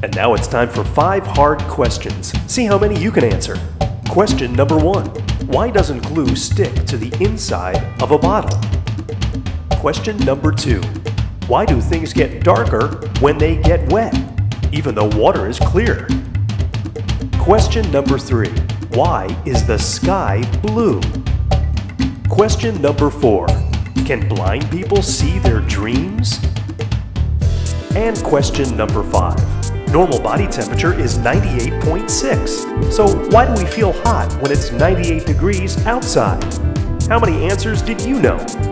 And now it's time for 5 hard questions. See how many you can answer. Question number 1. Why doesn't glue stick to the inside of a bottle? Question number 2. Why do things get darker when they get wet, even though water is clear? Question number 3. Why is the sky blue? Question number 4. Can blind people see their dreams? And question number 5. Normal body temperature is 98.6. So why do we feel hot when it's 98 degrees outside? How many answers did you know?